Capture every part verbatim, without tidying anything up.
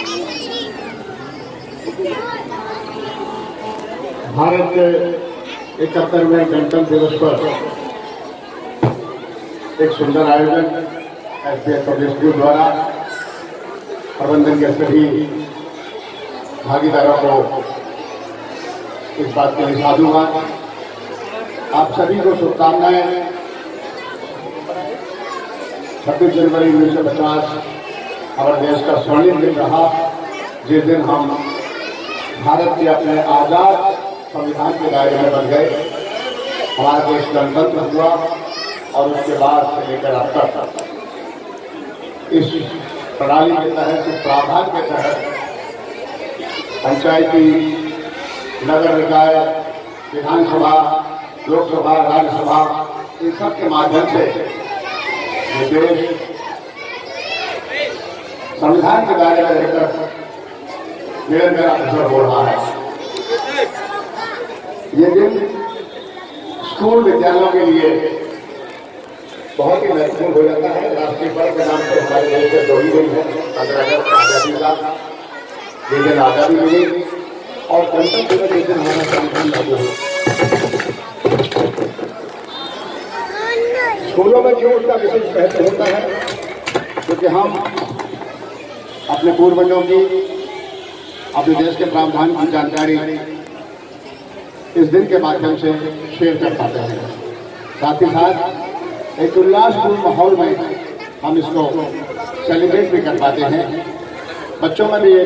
भारत के इकहत्तरवें गणतंत्र दिवस पर एक सुंदर आयोजन एसबीएस पब्लिसिटी द्वारा प्रबंधन के सभी भागीदारों को इस बात के लिए साधुवाद। आप सभी को शुभकामनाएं। छब्बीस जनवरी उन्नीस सौ पचास हमारे देश का स्वर्णिम दिन रहा, जिस दिन हम भारत के अपने आजाद संविधान के दायरे में बन गए। हमारा देश गणतंत्र हुआ और उसके बाद से लेकर अब तक इस प्रणाली के तहत, इस प्रावधान के तहत पंचायती, नगर निकाय, विधानसभा, लोकसभा, राज्यसभा, इन सब के माध्यम से ये देश संविधान के दायरे में रहकर निरंतर अग्रसर हो रहा है। ये दिन स्कूल विद्यालयों के लिए बहुत ही महत्वपूर्ण हो जाता है। राष्ट्रीय पर्व के नाम से हमारे देश में जोड़ी गई है पंद्रह अगस्त आजादी का, ये दिन आजादी मिली और गणतंत्र दिवस इस दिन हमारा संविधान लागू हुआ। स्कूलों में क्यों उसका विशेष महत्व होता है? क्योंकि हम अपने पूर्वजों की, अपने देश के प्रावधान की जानकारी इस दिन के माध्यम से शेयर कर पाते हैं। साथ ही साथ एक उल्लासपूर्ण माहौल में हम इसको सेलिब्रेट भी कर पाते हैं। बच्चों में भी एक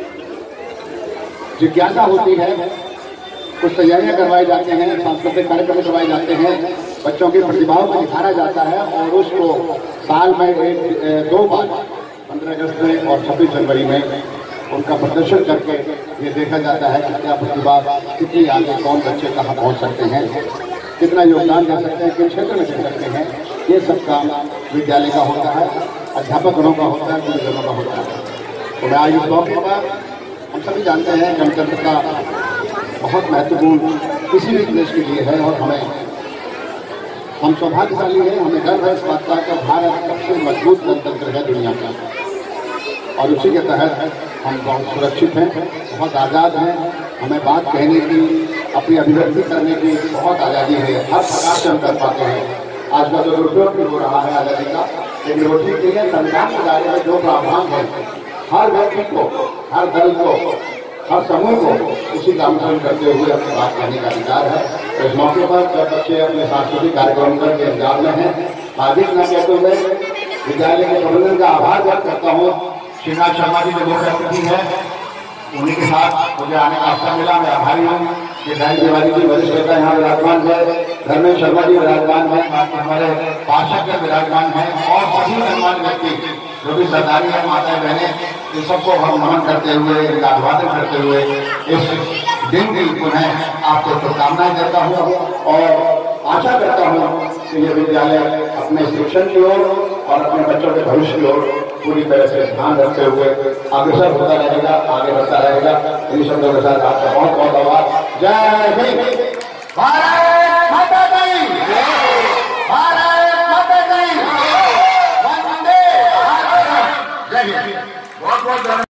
जिज्ञासा होती है, कुछ तैयारियां करवाई जाती हैं, सांस्कृतिक कार्यक्रम करवाए जाते हैं, बच्चों की प्रतिभाओं को निखारा जाता है और उसको साल में एक दो बार पंद्रह अगस्त में और छब्बीस जनवरी में उनका प्रदर्शन करके ये देखा जाता है कि क्या प्रतिभा कितनी आगे, कौन बच्चे कहाँ पहुँच सकते हैं, कितना योगदान दे सकते हैं, किन क्षेत्र में दे सकते हैं। ये सब काम विद्यालय का होता है, अध्यापकों का होता है, गुरुजनों का होता है। तो मैं आज इस मौके पर, हम सभी जानते हैं गणतंत्र का बहुत महत्वपूर्ण किसी भी देश के लिए है और हमें हम सौभाग्यशाली हैं, हमें गर्व है इस बात का कि भारत सबसे मजबूत गणतंत्र है दुनिया का और उसी के तहत हम बहुत सुरक्षित हैं, बहुत आज़ाद हैं। हमें बात कहने की, अपनी अभिव्यक्ति करने की बहुत आज़ादी है, हर प्रकार से हम कर पाते हैं। आज का जो दुरुपयोग भी हो रहा है आज़ादी का, लेकिन वो ठीक नहीं है। संविधान के दायरे में जो प्रावधान है, हर व्यक्ति को, हर दल को, हर समूह को उसी का अनुसरण करते हुए अपनी बात कहने का अधिकार है। तो इस मौके पर जब बच्चे अपने सांस्कृतिक कार्यक्रम करके अंजाम में हैं, अधिक न कहते हुए विद्यालय के प्रबंधन का आभार व्यक्त करता हूँ। श्रीनाथ शर्मा जी जो मुख्य अतिथि है, उन्हीं के साथ मुझे आने का अवसर मिला, मैं आभारी हूँ। ये दैनिक तिवारी जी वरिष्ठ नेता यहाँ विराजमान है, धर्मेश शर्मा जी विराजमान है, हमारे पार्षद विराजमान है और सभी गणमान्य व्यक्ति जो भी सरदारी है, माताएं बहनें, इन सबको हम नमन करते हुए, इनका अभिवादन करते हुए इस दिन की पुनः आपको शुभकामनाएं देता हूँ और आशा करता हूँ कि ये विद्यालय अपने शिक्षण की ओर और अपने बच्चों के भविष्य की ओर पूरी तरह से ध्यान रखते हुए अग्रसर होता रहेगा, आगे बढ़ता रहेगा। इन शब्दों के साथ आपका बहुत बहुत आभार। जय हिंद।